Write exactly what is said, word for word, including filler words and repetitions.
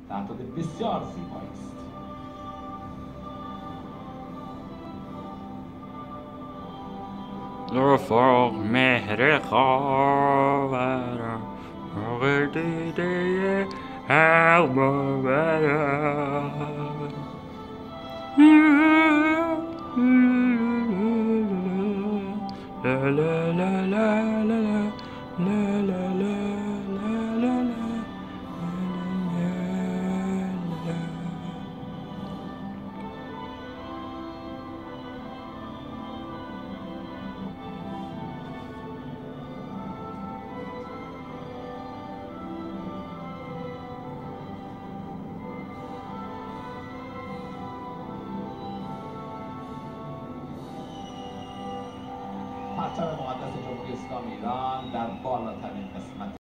تحت بسیار زیبایی است. رفاق مهر خواهرم موقع دیده حق باورم لا لا لا لا لا لا لا لا لا لا پرچم مقدس جمهوری اسلامی ایران در بالاترین